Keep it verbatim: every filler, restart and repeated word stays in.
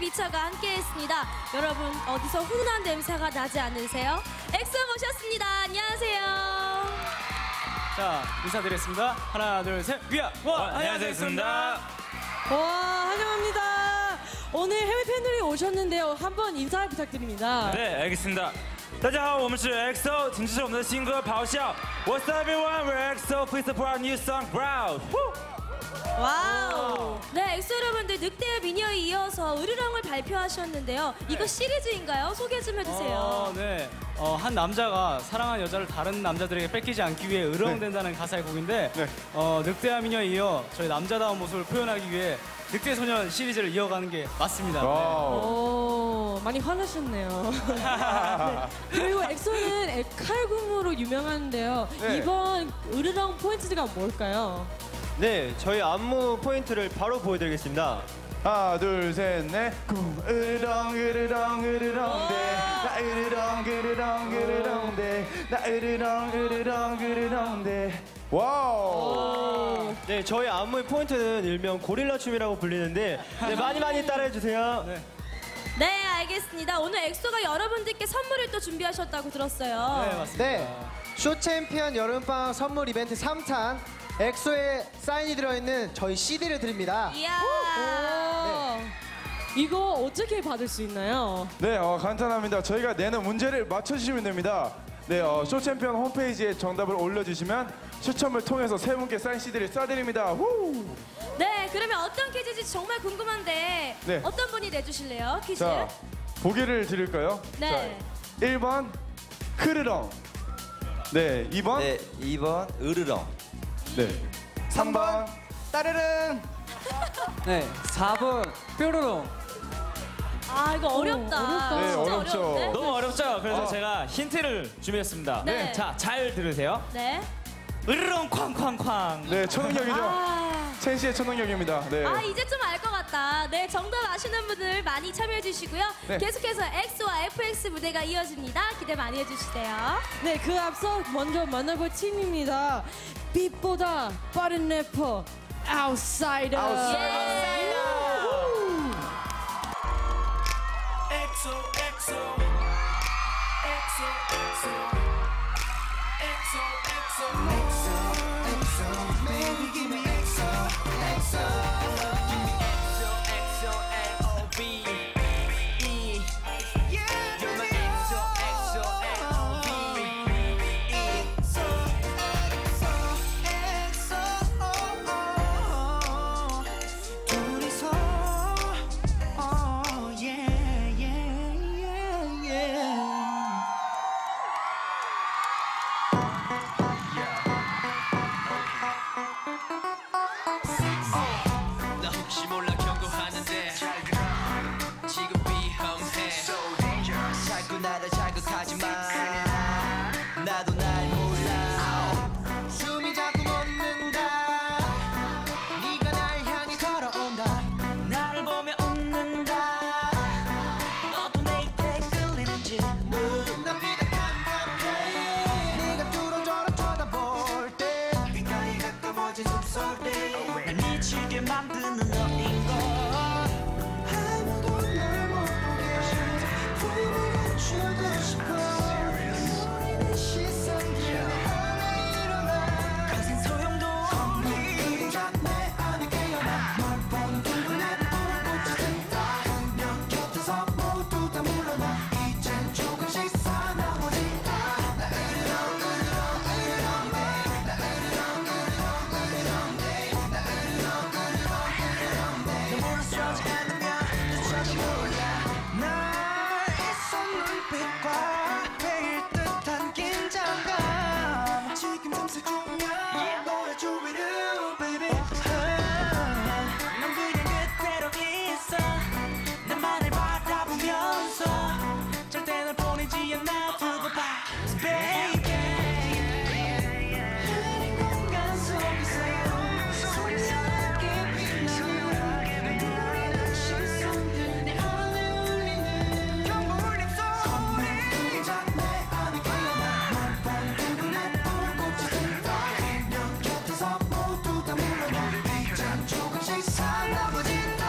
미쳐가 함께했습니다. 여러분 어디서 훈훈한 냄새가 나지 않으세요? 엑소 모셨습니다. 안녕하세요. 자, 인사드리겠습니다. 하나, 둘, 셋, 위아! 와! 안녕하세요. 와, 환영합니다. 오늘 해외 팬들이 오셨는데요. 한번 인사 부탁드립니다. 네, 알겠습니다. 大家好，我们是 X O， 请支持我们的新歌《咆哮》。What's up, everyone? We're X O. Please support our new song, Proud. 와우. 네, 엑소 여러분들 늑대와 미녀에 이어서 으르렁을 발표하셨는데요. 이거 시리즈인가요? 소개 좀 해주세요. 어, 네. 어, 한 남자가 사랑한 여자를 다른 남자들에게 뺏기지 않기 위해 으르렁댄다는 네. 가사의 곡인데 네. 어, 늑대와 미녀에 이어 저희 남자다운 모습을 표현하기 위해 늑대 소년 시리즈를 이어가는 게 맞습니다. 네. 오, 많이 화나셨네요. 네. 그리고 엑소는 칼군무로 유명한데요. 네. 이번 으르렁 포인트가 뭘까요? 네, 저희 안무 포인트를 바로 보여드리겠습니다. 하나 둘 셋 넷 으르렁 으르렁 으르렁대 나 으르렁 으르렁 으르렁대 나 으르렁 으르렁 으르렁대. 와우. 네, 저희 안무의 포인트는 일명 고릴라 춤이라고 불리는데 네, 많이 많이 따라해주세요. 네. 네, 알겠습니다. 오늘 엑소가 여러분들께 선물을 또 준비하셨다고 들었어요. 네, 맞습니다. 네, 쇼 챔피언 여름방학 선물 이벤트 삼 탄 엑소의 사인이 들어있는 저희 씨디를 드립니다. 이야. 네. 이거 어떻게 받을 수 있나요? 네, 어, 간단합니다. 저희가 내는 문제를 맞춰주시면 됩니다. 네, 어, 쇼 챔피언 홈페이지에 정답을 올려주시면 추첨을 통해서 세 분께 사인 씨디를 쏴드립니다. 후! 네, 그러면 어떤 퀴즈인지 정말 궁금한데 네. 어떤 분이 내주실래요? 퀴즈? 자, 보기를 드릴까요? 네. 자, 일 번 크르렁. 네, 이 번 네, 이 번 으르렁. 네, 삼 번 따르릉. 네, 사 번 뾰로롱. 아, 이거 어렵다. 어렵다. 네, 진짜 어렵죠. 어려운데? 너무 어렵죠? 그래서 어. 제가 힌트를 준비했습니다. 네. 자, 잘 들으세요. 네. 으르렁 쾅쾅쾅. 네, 초능력이죠. 아, 첸 씨의 초능력입니다. 네. 아 이제 좀 알 것 같다. 네, 정답 아시는 분들 많이 참여해 주시고요. 네. 계속해서 엑소와 에프엑스 무대가 이어집니다. 기대 많이 해주시대요. 네, 그 앞서 먼저 만나볼 팀입니다. 빛보다 빠른 래퍼 아웃사이더. 예. 엑소 엑소 엑소 엑소 엑소 엑소 엑소 엑소 baby give me 엑소 엑소 give me 엑소 엑소 L O V E you're my 엑소 엑소 L O V E 엑소 엑소 엑소 둘이서 oh yeah yeah yeah yeah 나 혹시 몰라 경고하는데 지금 위험해 자꾸 나를 자극하지 마 나도 날 몰라 숨이 자꾸 멎는다 네가 날 향해 걸어온다 나를 보며 웃는다 너도 내 입에 끌리는지 난 비가 깜깜해 네가 뚫어져라 쳐다볼 때 빛깔이 가까워진 숨소리 날 미치게 만드는 너인 걸 아무도 날 못 보게 품에 감추고 싶어 우리의 시선들에 하나 일어나 거센 소용도 없니 내 안에 깨어나 널 보는 둥근에 불꽃이 든다 한명 곁에서 모두 다 물러나 이젠 조금씩 사나워진다 나 으르렁 으르렁 으르렁대 나 으르렁 으르렁 으르렁대 나 으르렁 으르렁 으르렁대 너 물러서지 않으면 조차 몰라 나의 손눈빛과 베일 듯한 긴장감 지금 틈새 주면 너의 주위를 baby 난 그냥 그대로 있어 나만을 바라보면서 절대 널 보내지 않아 두고 봐 baby 흐린 공간 속에서 소리스럽게 빛나는 너의 시선들 내 안에 울리는 경고울림 소리 내 안에 깨어나 널 보는 둥근에 불꽃이 든다 한명 곁에서 모두 다 물러나 이젠 조금씩 살아보진